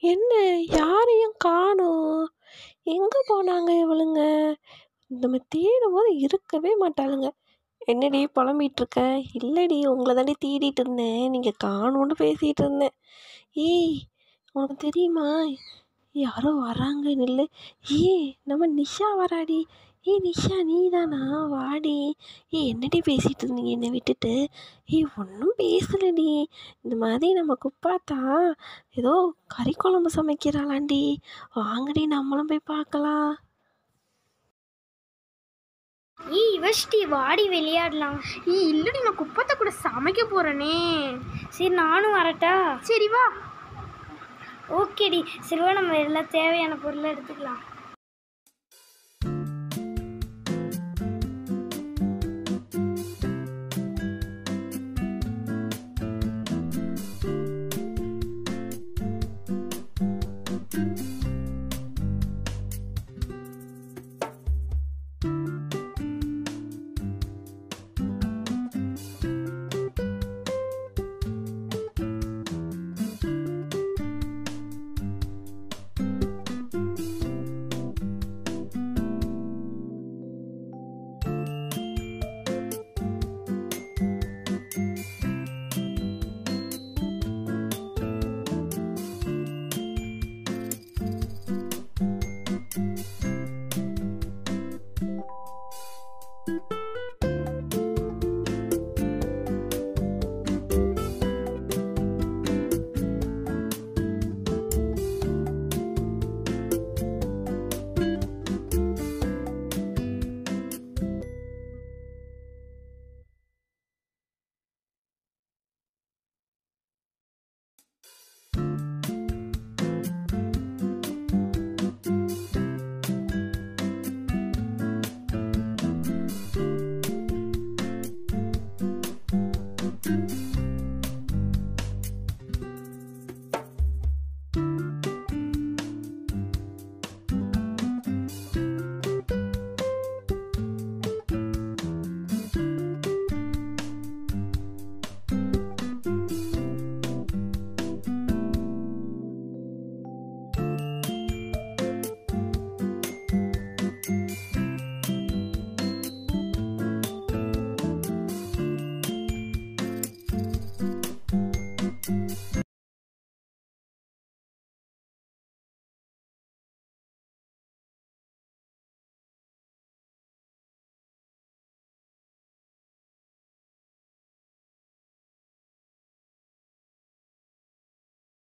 என்ன யாரையும் காணோம்? எங்கே போனாங்க இவளுங்க? நம்ம தேடும்போது இருக்கவே மாட்டாளுங்க. என்னடி புலம்பிகிட்ருக்க? இல்லைடி, உங்களை தாண்டி தேடிட்டு இருந்தேன், நீங்கள் காணோன்னு பேசிகிட்டு இருந்தேன். ஏய், உனக்கு தெரியுமா? யாரோ வராங்க, நில்லு. நம்ம நிஷா வராடி. நிஷா நீ தானா? வாடி. என்னடி பேசிகிட்டு இருந்தீங்க என்னை விட்டுட்டு? ஒன்றும் பேசலடி. இந்த மாதிரி நம்ம குப்பாத்தா ஏதோ கறி குழம்பு சமைக்கிறாளாண்டி. வாங்கடி நம்மளும் போய் பார்க்கலாம். இவஷ்டி வாடி விளையாடலாம். இல்லடி, நான் குப்பத்தை கூட சமைக்க போகிறேனே. சரி நானும் வரட்டா? சரி வா. ஓகேடி, சரிவா, நம்ம எல்லாம் தேவையான பொருளை எடுத்துக்கலாம்.